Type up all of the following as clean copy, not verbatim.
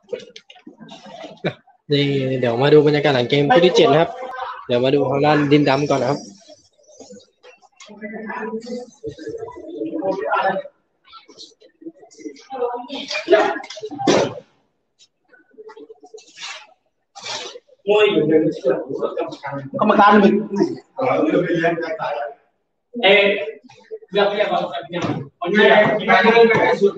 นี่เดี๋ยวมาดูบรรยากาศหลังเกมคู่ที่ 7นะครับเดี๋ยวมาดูทางด้านดินดำก่อนนะครับกรรมการเป็นเรื่องก่อนวันนี้ที่มาเรื่องสุด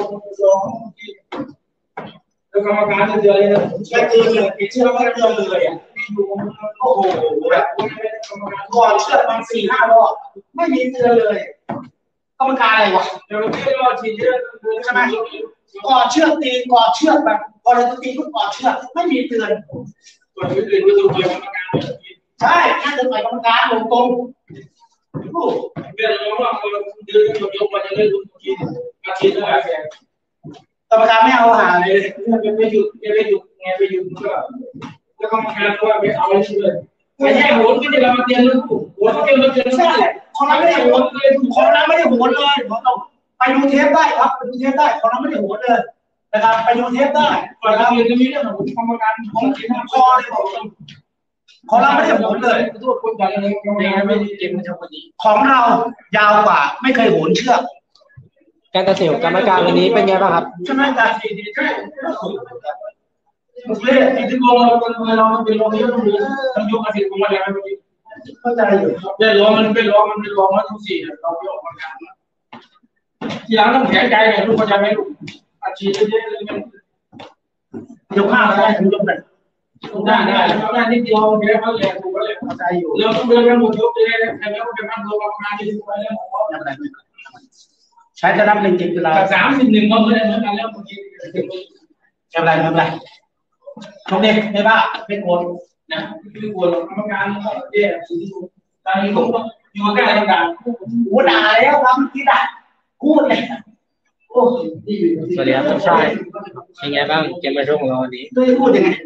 แล้วกรรมการจะเจอเลยนะไม่เจอเลยเชื่อว่าเจอเลยอ่ะโอ้โหแบบก่อนเชื่อมัน4-5 รอบไม่มีเจอเลยกรรมการอะไรวะเดี๋ยวพี่รอทีเดียวใช่ไหมก่อนเชื่อตีก่อนเชื่อแบบพอเราตีก็ก่อนเชื่อไม่มีเตือนก่อนเตือนก็ต้องเตือนกรรมการใช่น่าจะต่อยกรรมการตรงเรื่องเราว่าเราเดินยกมาจะเล่นทีอาทิตย์ละกรรมการไม่เอาหาเลยไปหยุดไงไปหยุดก็แล้วกรรมการก็ว่าไปเอาเลยไม่ใช่โหนก็จะมาเตือนลูกโหนก็เตือนใช่คนนั้นไม่ได้โหนเลยคนนั้นไม่ได้โหนเลยไปดูเทปได้ครับไปดูเทปได้คนนั้นไม่ได้โหนเลยนะครับไปดูเทปได้ก่อนเราเรียนจะมีเรื่องของกรรมการของทีมคอเลยบอกของเราไม่ได้โหนเลยทุกคนอย่างนี้ไม่ได้เก่งไม่เท่าคนนี้ของเรายาวกว่าไม่เคยโหนเชือกการตัดสินของกรรมการวันนี้เป็นไงบ้างครับใช่ไหมการตัดสินใช่มุสลิมที่เราเป็นรองเยอะต้องยกอาทิตย์ของมันแล้วเข้าใจอยู่แต่รองมันเป็นรองว่าทุกสิ่งเราไม่ออกมาการทีหลังต้องแข็งใจเลยลูกเข้าใจไหมลูกอาชีพเยอะเลยยกข้าวได้ยกได้ได้นิดเดียวเดี๋ยวเขาแหลกถูกแล้วเข้าใจอยู่เราต้องเดินกันหมดยกเลยใครไม่ต้องเป็นพันตัวประมาณที่ถูกไปแล้วของเขาอะไรใช้จะนับ1 เกมกีฬา31ก็เหมือนกันแล้วเมื่อกี้ไม่เป็นไรชมเด็กไม่บ้าไม่โกรธนะไม่โกรธกรรมการก็แย่ตอนนี้ผมก็อยู่ใกล้กรรมการโอ้ด่าแล้วครับที่ด่าพูดเลยโอ้สวัสดีครับท่านชายเป็นไงบ้างเกมมาช่วงของเราวันนี้พูดยังไง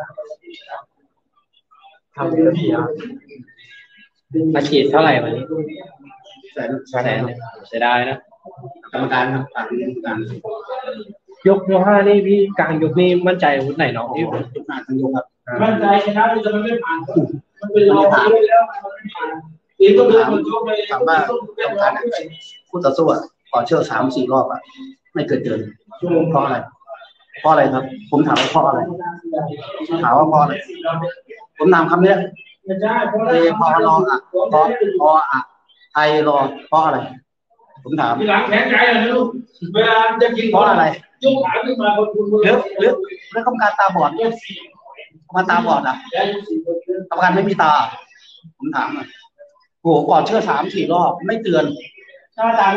ทำเรื่องที่มาฉีดเท่าไหร่วันนี้แสนเสียดายนะกรรมการครับกรรมการยก5นี่พี่กลางยกนี่มั่นใจอาวุธไหนน้องที่ผมผ่านทั้งยกครับมั่นใจชนะจะไม่ผ่านมันเป็นเราแล้วมันไม่ผ่านอีกต้องเดินบนยกไปถามว่ากรรมการคู่ต่อสู้ก่อนเชื่อ3-4 รอบไม่เกิดเกินเพราะอะไรครับผมถามว่าเพราะอะไรถามว่าเพราะอะไรผมถามคำนี้พอรอไทยรอเพราะอะไรผมถามที่หลังแข็งใจเลยลูกเวลาจะกินเพราะอะไรยกขาขึ้นมาหรือกรรมการตาบอดมาตาบอดกรรมการไม่มีตาผมถามโหก่อนเชื่อ3-4 รอบไม่เตือนใช่อาจารย์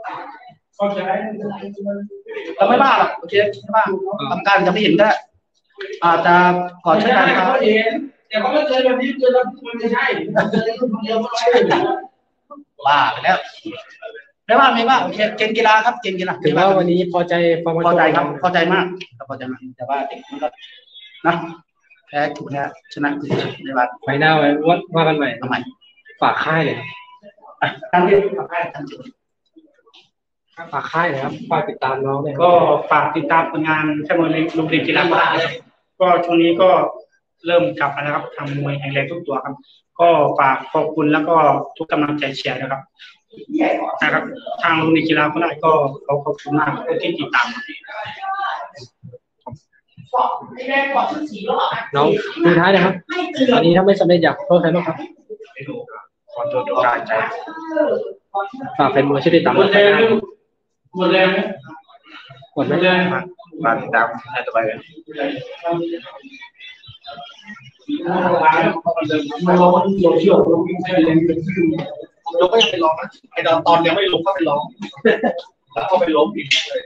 เราไม่บ้าหรอกโอเคไม่บ้ากรรมการจะไม่เห็นก็อาจจะก่อนเชื่อการเขาเห็นแต่เขาไม่เจอแบบนี้เจอแล้วมันไม่ใช่เจอคนเดียวก็ไม่ได้บ้าไปแล้วไม่ว่าโอเคเกมกีฬาครับเกมกีฬาถือว่าวันนี้พอใจพอใจครับพอใจมากพอใจมากแต่ว่าเด็กมันก็นะแพ้ถูกแพ้ชนะถูกในวันไฟหน้าไว้ว่ากันใหม่ทำไมฝากค่ายเลยการเรียนฝากค่ายเลยครับฝากติดตามน้องเลยก็ฝากติดตามผลงานช่างมวยโรงเรียนกีฬาก็ช่วงนี้ก็เริ่มกลับมาแล้วครับทำมวยแข็งแรงทุกตัวครับก็ฝากขอบคุณแล้วก็ทุกกำลังใจเชียร์นะครับทางโรงเรียนกีฬาก็ได้ก็ขอบคุณมากที่ติดตามน้องสุดท้ายนะครับตอนนี้ถ้าไม่สำเร็จอยากโทษใครบ้างครับขอโทษทุกท่านใจฝากเป็นมวยช่วยติดตามหมดแรงหมดแรงมาติดตามให้ต่อไปกันมันร้องโซเชียลเราวิ่งให้เรียนเป็นชื่อเราก็ยังไปร้องนะไอ้ตอนยังไม่ลงก็ไปร้องแล้วก็ไปล้มอีกเลย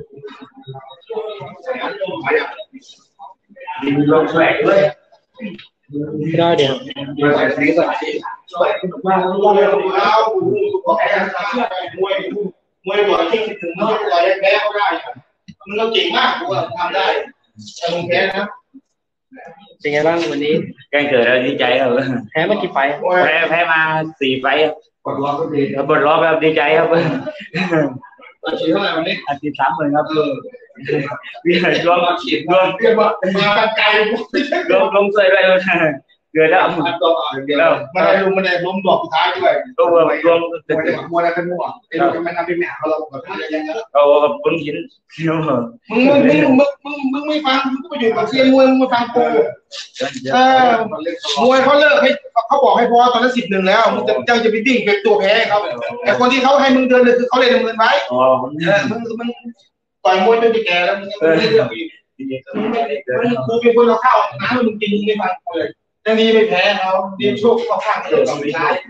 มีลงแสงด้วยได้เดี๋ยวมวยบ่อยที่ถึงมันต่อยแพ้ก็ได้มันก็เก่งมากกูทำได้แต่มึงแพ้นะเป็นไงบ้างวันนี้แกงเกิดแล้วดีใจครับแพ้มากี่ไฟแพ้มา4 ไฟปลดล็อกแบบดีใจครับอาชีพเท่าไหร่วันนี้อาชีพ30,000ครับวิ่งรวมฉีดรวมเรียกว่ามาไกลรวมใส่ไปเลยเกิดแล้วแล้วมันได้มันได้ล้มดอกสุดท้ายด้วยรวมมัวได้ขึ้นมั่วไอ้ลูกมันทำเป็นแหนเราแบบเอาคนหินมึงไม่ฟังมึงก็ไปอยู่กับเชียร์มวยมึงมาฟังกูมวยเขาเลิกให้เขาบอกให้พอตอนนั้น10-1แล้วมึงจะไปดิ้งเป็นตัวแพ้เขาแต่คนที่เขาให้มึงเดินเลยคือเขาเล่นเงินไว้มึงต่อยมวยจนแก่แล้วมึงไม่เลือกอีกกูเป็นคนเราเข้าน้ำมึงกินมึงไม่ฟังเลยยังดีไม่แพ้เขาดีโชคเขาข้างเดินสุดท้าย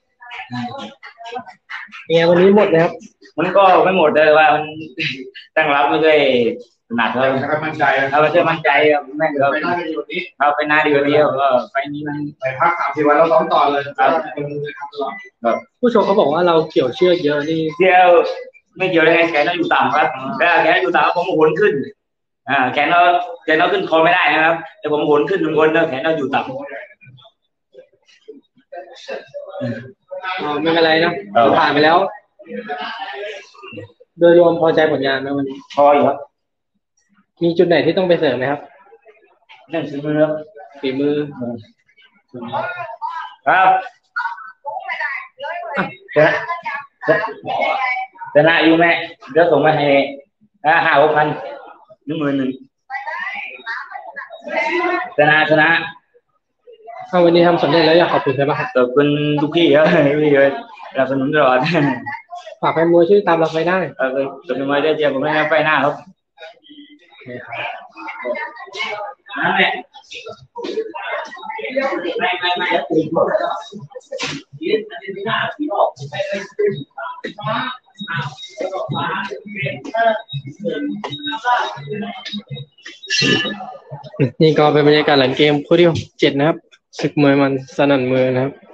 เนี่ยวันนี้หมดนะครับมันก็ไม่หมดเลยว่ามันตั้งรับไม่ได้หนักเลยมั่นใจเอาไปเชื่อมั่นใจแม่งเราไปหน้าดีกว่านี้เราไปหน้าดีกว่านี้ไปนี้มันไปพัก30 วันเราซ้อมต่อเลยผู้ชมเขาบอกว่าเราเกี่ยวเชือกเยอะนี่เกี่ยวไม่เกี่ยวได้ไงแขนเราอยู่ต่ำครับแล้วแขนอยู่ต่ำผมโหนขึ้นแขนเราขึ้นคอไม่ได้นะครับแต่ผมโหนขึ้นบนแล้วแขนเราอยู่ต่ำไม่เป็นไรนะผ่านไปแล้วโดยรวมพอใจผลงานไหมวันนี้พออยู่ครับมีจุดไหนที่ต้องไปเสริมไหมครับเรื่องฝีมือครับชนะอยู่แม่เดี๋ยวส่งมาให้5,000-6,000 10,000ชนะวันนี้ทำสำเร็จแล้วอยากขอบคุณใครบ้างครับขอบคุณทุกพี่ครับพี่เลยสนับสนุนตลอดฝากแฟนมวยช่วยตามเราไปได้ตามมาได้เจอผมได้ไปหน้าครับนั่นแหละนี่ก็เป็นบรรยากาศหลังเกมคู่ที่7นะครับศึกมวยมันสนั่นเมืองนะครับ